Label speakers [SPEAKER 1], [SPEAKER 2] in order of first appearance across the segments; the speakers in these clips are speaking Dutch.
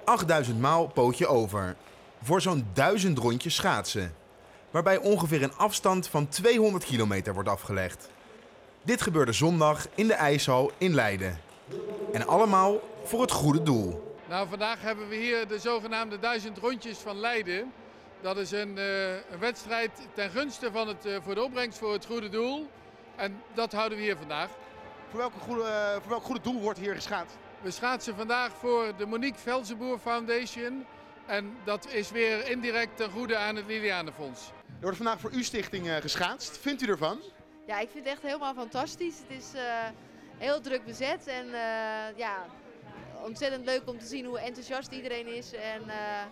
[SPEAKER 1] 8000 maal pootje over. Voor zo'n 1000 rondjes schaatsen. Waarbij ongeveer een afstand van 200 kilometer wordt afgelegd. Dit gebeurde zondag in de ijshal in Leiden. En allemaal voor het goede doel.
[SPEAKER 2] Nou, vandaag hebben we hier de zogenaamde 1000 rondjes van Leiden. Dat is een wedstrijd ten gunste van voor de opbrengst voor het goede doel. En dat houden we hier vandaag.
[SPEAKER 3] Voor welk goede doel wordt hier geschaatst?
[SPEAKER 2] We schaatsen vandaag voor de Monique Velzenboer Foundation. En dat is weer indirect ten goede aan het Lilianenfonds.
[SPEAKER 3] Er wordt vandaag voor uw stichting geschaatst. Vindt u ervan?
[SPEAKER 4] Ja, ik vind het echt helemaal fantastisch. Het is heel druk bezet en ja, ontzettend leuk om te zien hoe enthousiast iedereen is. En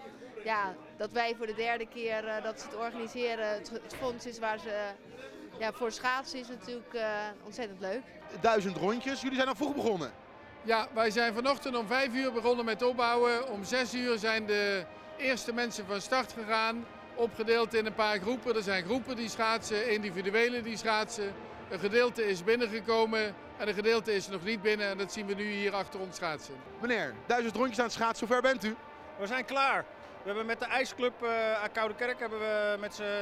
[SPEAKER 4] ja, dat wij voor de derde keer dat ze het organiseren, het fonds is waar ze voor schaatsen, is natuurlijk ontzettend leuk.
[SPEAKER 3] 1000 rondjes. Jullie zijn al vroeg begonnen.
[SPEAKER 2] Ja, wij zijn vanochtend om 5 uur begonnen met opbouwen. Om 6 uur zijn de eerste mensen van start gegaan. Opgedeeld in een paar groepen. Er zijn groepen die schaatsen, individuele die schaatsen. Een gedeelte is binnengekomen en een gedeelte is nog niet binnen. En dat zien we nu hier achter ons schaatsen.
[SPEAKER 3] Meneer, 1000 rondjes aan het schaatsen. Hoe ver bent u?
[SPEAKER 5] We zijn klaar. We hebben met de ijsclub uit Koudekerk hebben we met z'n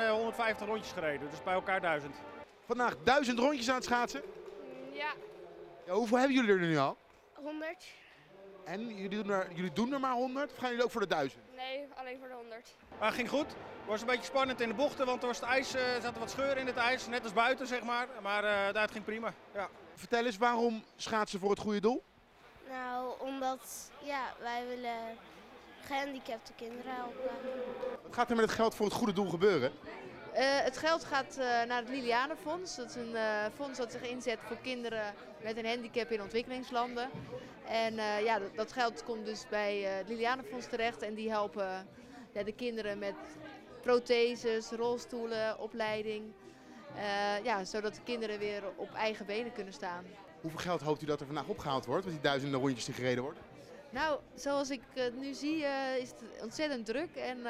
[SPEAKER 5] 750 rondjes gereden. Dus bij elkaar 1000.
[SPEAKER 3] Vandaag 1000 rondjes aan het schaatsen.
[SPEAKER 6] Ja,
[SPEAKER 3] Ja, hoeveel hebben jullie er nu al?
[SPEAKER 6] 100.
[SPEAKER 3] En jullie doen er maar 100? Of gaan jullie ook voor de 1000?
[SPEAKER 6] Nee, alleen voor de 100.
[SPEAKER 5] Maar het ging goed. Het was een beetje spannend in de bochten, want er was er zaten wat scheuren in het ijs. Net als buiten, zeg maar. Maar daar ging prima. Ja.
[SPEAKER 3] Vertel eens, waarom schaatsen voor het goede doel?
[SPEAKER 6] Nou, omdat wij willen gehandicapte kinderen helpen.
[SPEAKER 3] Wat gaat er met het geld voor het goede doel gebeuren?
[SPEAKER 4] Het geld gaat naar het Lilianenfonds. Dat is een fonds dat zich inzet voor kinderen met een handicap in ontwikkelingslanden. En dat geld komt dus bij het Lilianenfonds terecht en die helpen de kinderen met protheses, rolstoelen, opleiding. Zodat de kinderen weer op eigen benen kunnen staan.
[SPEAKER 3] Hoeveel geld hoopt u dat er vandaag opgehaald wordt met die duizenden rondjes die gereden worden?
[SPEAKER 4] Nou, zoals ik het nu zie is het ontzettend druk. En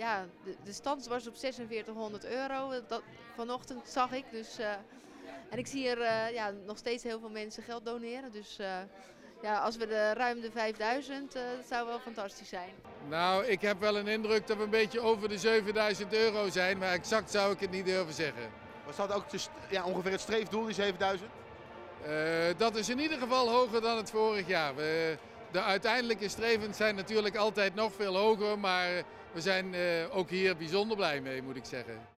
[SPEAKER 4] de stand was op 4600 euro. Dat vanochtend zag ik. Dus, en ik zie er nog steeds heel veel mensen geld doneren. Dus als we ruim de 5000, dat zou wel fantastisch zijn.
[SPEAKER 2] Nou, ik heb wel een indruk dat we een beetje over de 7000 euro zijn. Maar exact zou ik het niet durven zeggen.
[SPEAKER 3] Was dat ook ongeveer het streefdoel, die 7000?
[SPEAKER 2] Dat is in ieder geval hoger dan het vorig jaar. De uiteindelijke strevens zijn natuurlijk altijd nog veel hoger, maar we zijn ook hier bijzonder blij mee, moet ik zeggen.